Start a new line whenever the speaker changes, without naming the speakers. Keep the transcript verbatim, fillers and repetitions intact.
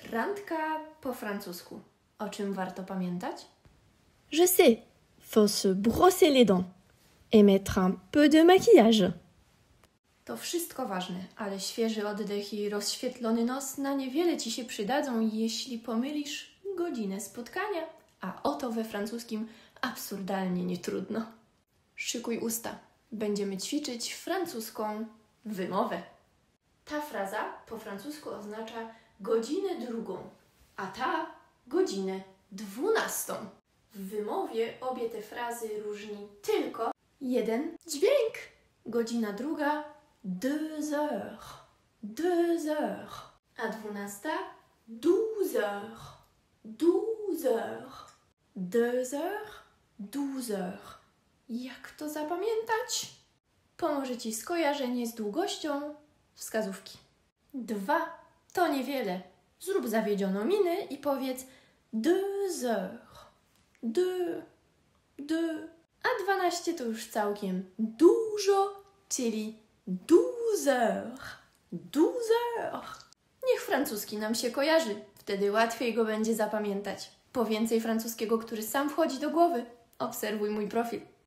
Randka po francusku. O czym warto pamiętać?
Je sais, faut se brosser les dents et mettre un peu de maquillage.
To wszystko ważne, ale świeży oddech i rozświetlony nos na niewiele Ci się przydadzą, jeśli pomylisz godzinę spotkania, a oto we francuskim absurdalnie nie trudno. Szykuj usta. Będziemy ćwiczyć francuską wymowę. Ta fraza po francusku oznacza godzinę drugą, a ta godzinę dwunastą. W wymowie obie te frazy różni tylko jeden dźwięk. Godzina druga deux heures, deux heures, a dwunasta douze heures, douze heures, deux heures, douze heures. Jak to zapamiętać? Pomoże Ci skojarzenie z długością wskazówki. Dwa to niewiele. Zrób zawiedzioną minę i powiedz deux heures, deux, deux. A dwanaście to już całkiem dużo, czyli douze heures, douze heures. Niech francuski nam się kojarzy, wtedy łatwiej go będzie zapamiętać. Po więcej francuskiego, który sam wchodzi do głowy, obserwuj mój profil.